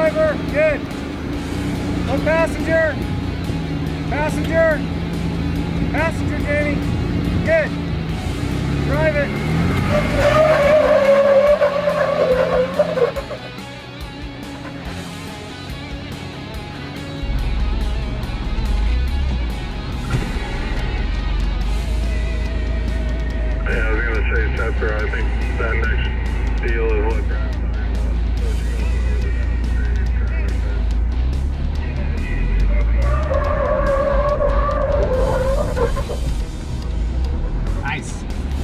driver. Good. Look, passenger. Passenger. Passenger, Jamie. Good. Drive it. Yeah, I was going to say, Spencer, I think that next deal is what Brad's talking about. Switching over the downstage traffic. Nice.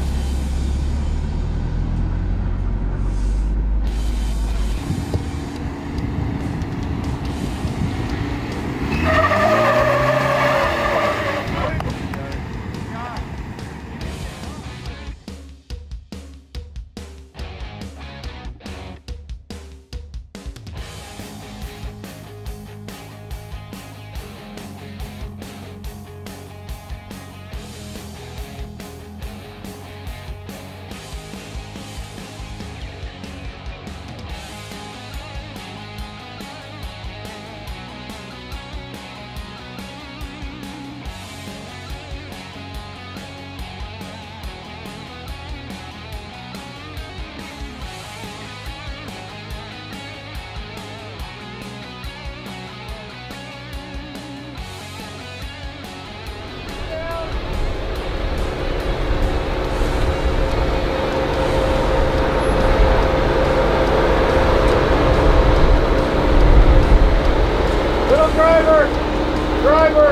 Driver!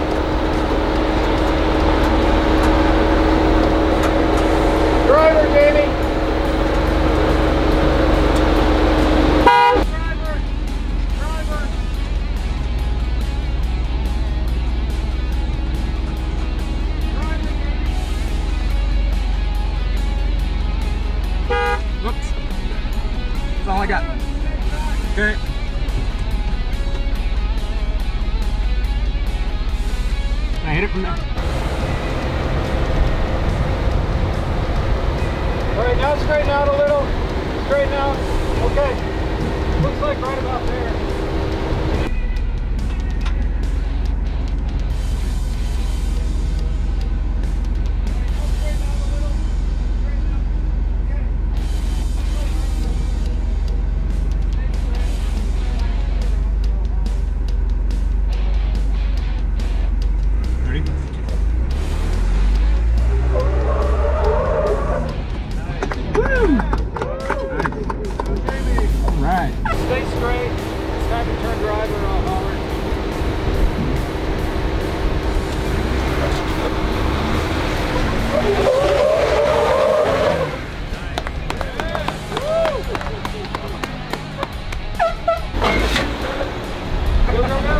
Driver, Jamie! Driver! Driver! Whoops. That's all I got. Okay. I hit it from there. Alright, now straighten out a little. Straighten out. Okay. Looks like right about there. Stay straight. It's time to turn driver on Howard. Go, go, go.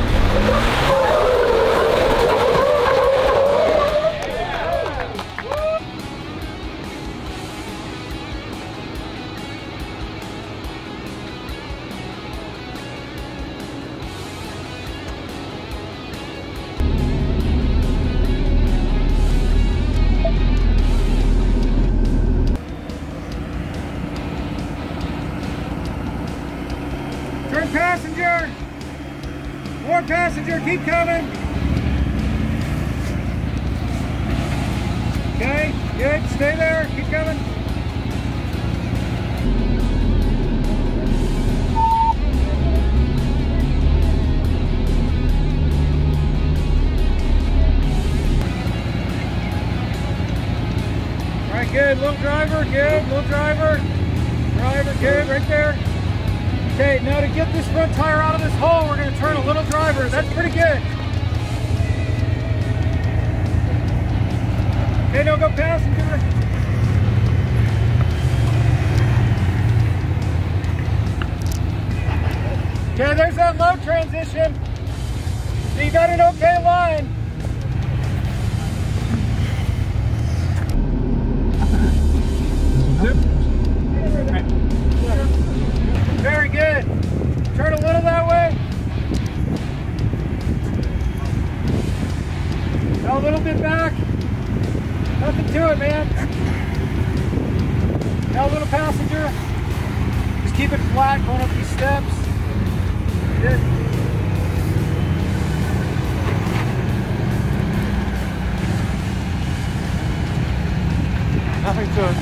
Turn passenger! More passenger, keep coming! Okay, good, stay there, keep coming. Alright, good, little driver, good, little driver. Driver, good, right there. Okay, now to get this front tire out of this hole, we're going to turn a little driver. That's pretty good. Okay, now go passenger. Okay, there's that low transition. So you got an okay line. Very good. Turn a little that way. Now a little bit back. Nothing to it, man. Now a little passenger. Just keep it flat going up these steps. Good. Nothing to it.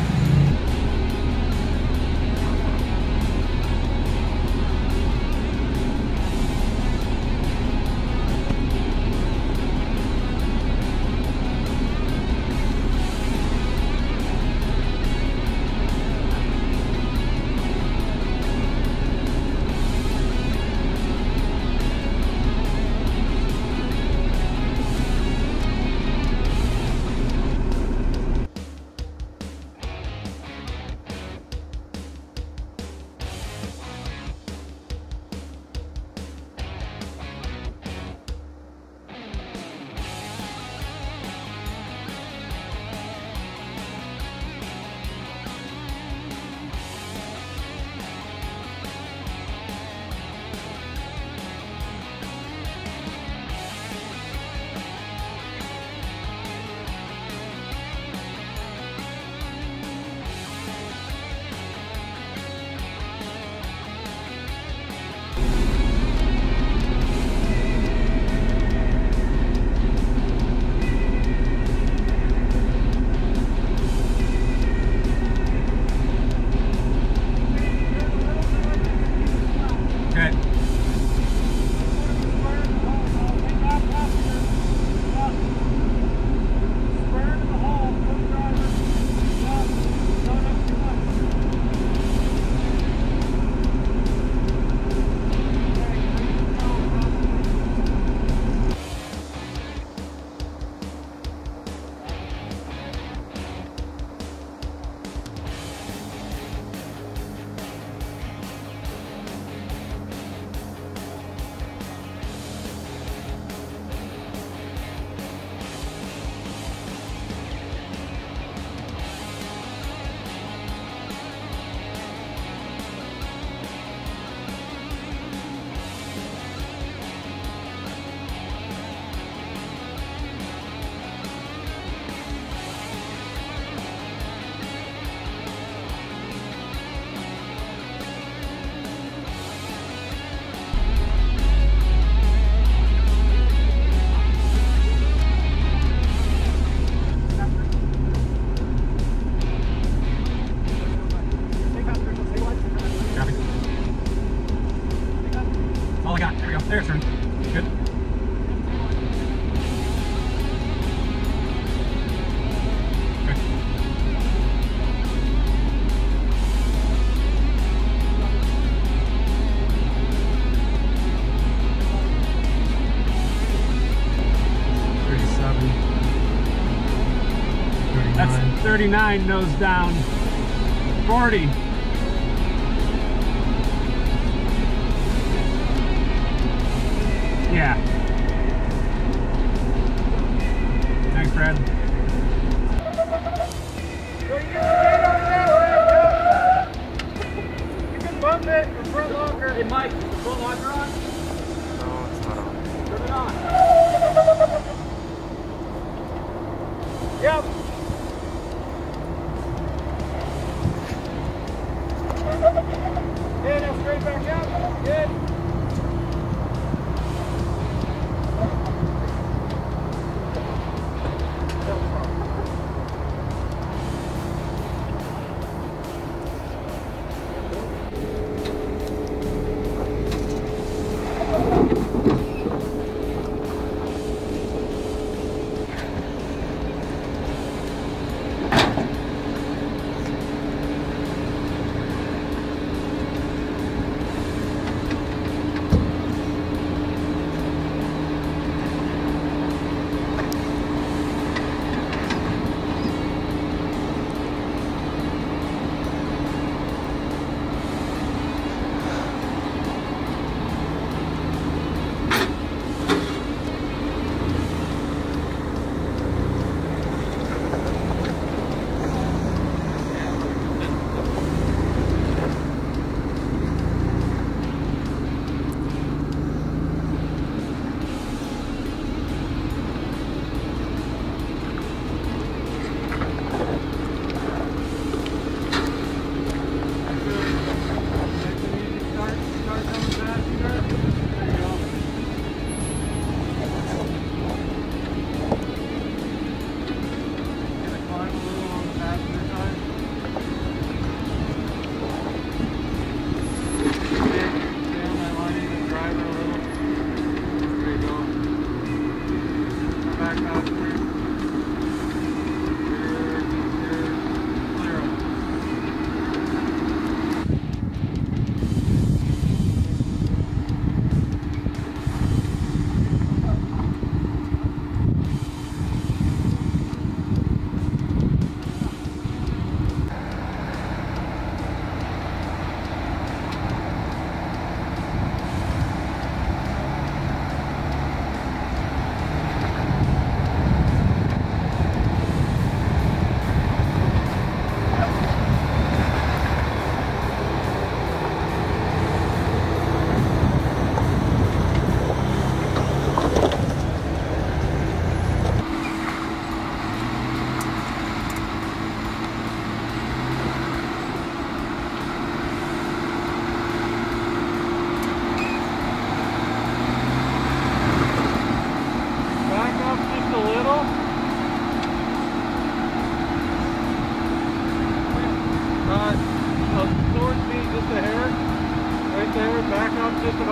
There's turn. Good. Okay. That's 39 nose down. 40. Yeah. Thanks, Brad. So you get the gate over that way, you can bump it, the front locker. Hey Mike, is the front locker on? No, it's not on. Turn it on. Yep. Okay, now straight back up. Good.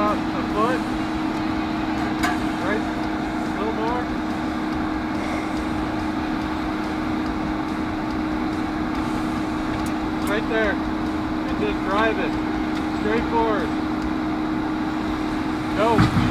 about a foot. Right? A little more. Right there. And just drive it. Straight forward. Go.